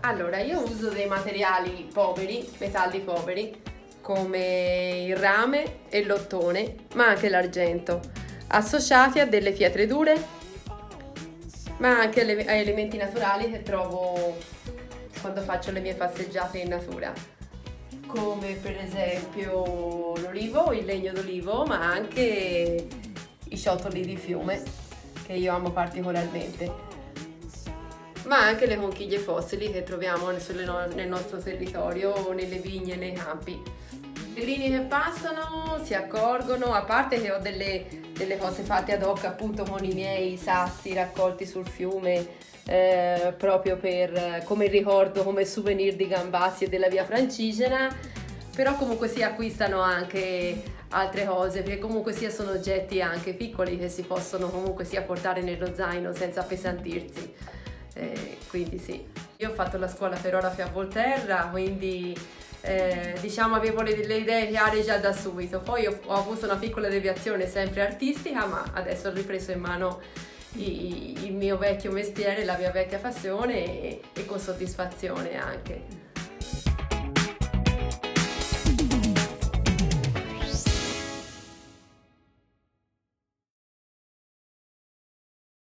Allora, io uso dei materiali poveri, metalli poveri, come il rame e il lottone, ma anche l'argento, associati a delle pietre dure, ma anche a elementi naturali che trovo quando faccio le mie passeggiate in natura, come per esempio l'olivo, il legno d'olivo, ma anche i ciottoli di fiume, che io amo particolarmente, ma anche le conchiglie fossili che troviamo nel nostro territorio, nelle vigne, nei campi. I pellegrini che passano si accorgono, a parte che ho delle cose fatte ad hoc appunto con i miei sassi raccolti sul fiume, proprio come ricordo, come souvenir di Gambassi e della via Francigena, però comunque si acquistano anche altre cose, perché comunque sia sono oggetti anche piccoli che si possono comunque sia portare nello zaino senza appesantirsi. Quindi sì, io ho fatto la scuola per orafo a Volterra, quindi diciamo avevo le idee chiare già da subito. Poi ho avuto una piccola deviazione sempre artistica, ma adesso ho ripreso in mano il mio vecchio mestiere, la mia vecchia passione e con soddisfazione anche.